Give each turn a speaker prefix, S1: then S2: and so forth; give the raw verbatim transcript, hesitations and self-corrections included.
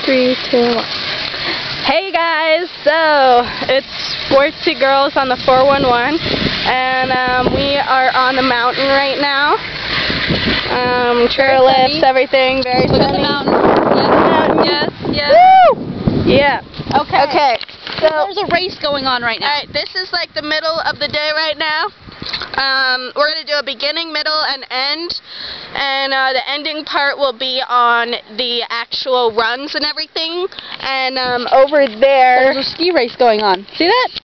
S1: Three, two, one. Hey guys, so it's Sportsy Girls on the four one one, and um, we are on the mountain right now. Um, chairlifts, everything, very
S2: Look
S1: sunny.
S2: at the mountain. Yes, yes, yes.
S1: Woo! Yeah.
S2: Okay.
S1: Okay. So
S2: there's a race going on right now.
S1: Alright, this is like the middle of the day right now. Um, we're going to do a beginning, middle, and end. And uh, the ending part will be on the actual runs and everything. And um, over there...
S2: There's a ski race going on. See that?